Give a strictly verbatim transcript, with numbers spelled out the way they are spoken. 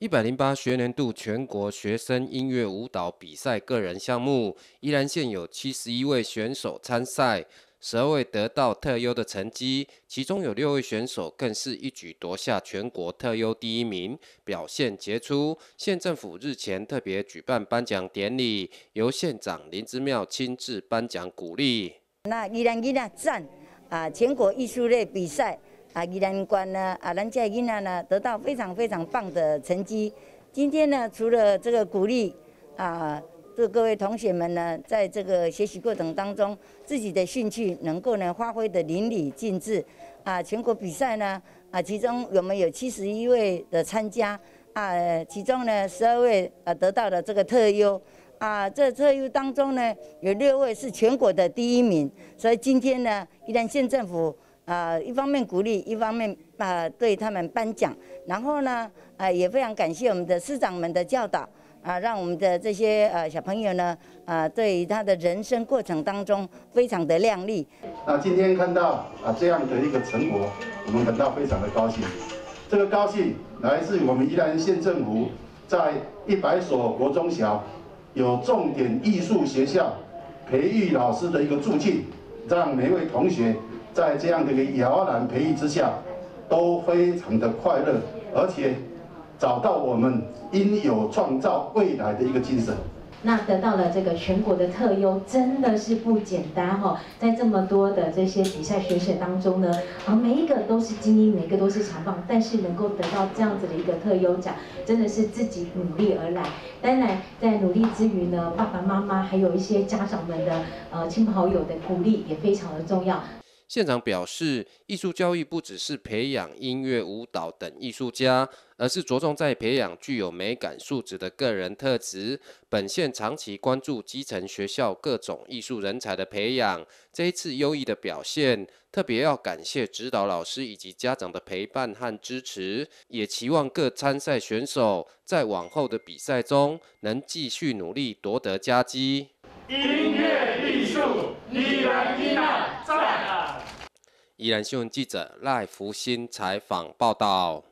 一百零八学年度全国学生音乐舞蹈比赛个人项目，宜兰县有七十一位选手参赛，十二位得到特优的成绩，其中有六位选手更是一举夺下全国特优第一名，表现杰出。县政府日前特别举办颁奖典礼，由县长林之妙亲自颁奖鼓励。 那宜兰囡仔赞啊，全国艺术类比赛。 啊，宜兰县呢，啊，咱家囡仔呢得到非常非常棒的成绩。今天呢，除了这个鼓励啊，这各位同学们呢，在这个学习过程当中，自己的兴趣能够呢发挥的淋漓尽致。啊，全国比赛呢，啊，其中我们有七十一位的参加，啊，其中呢十二位啊得到了这个特优。 啊，这特优当中呢，有六位是全国的第一名，所以今天呢，宜兰县政府啊、呃，一方面鼓励，一方面啊、呃、对他们颁奖，然后呢，啊、呃、也非常感谢我们的师长们的教导，啊、呃，让我们的这些呃小朋友呢，啊、呃，对于他的人生过程当中非常的亮丽。 那今天看到啊这样的一个成果，我们感到非常的高兴。这个高兴来自于我们宜兰县政府在一百所国中小。 有重点艺术学校培育老师的一个助进，让每位同学在这样的一个摇篮培育之下，都非常的快乐，而且找到我们应有创造未来的一个精神。 那得到了这个全国的特优，真的是不简单哈、哦！在这么多的这些比赛选手当中呢，啊，每一个都是精英，每一个都是强棒，但是能够得到这样子的一个特优奖，真的是自己努力而来。当然，在努力之余呢，爸爸妈妈还有一些家长们的呃亲朋好友的鼓励也非常的重要。 县长表示，艺术教育不只是培养音乐、舞蹈等艺术家，而是着重在培养具有美感素质的个人特质。本县长期关注基层学校各种艺术人才的培养，这一次优异的表现，特别要感谢指导老师以及家长的陪伴和支持，也期望各参赛选手在往后的比赛中能继续努力夺得佳绩。 音乐艺术，宜兰囡仔赞啊！ 宜兰新闻记者赖福新采访报道。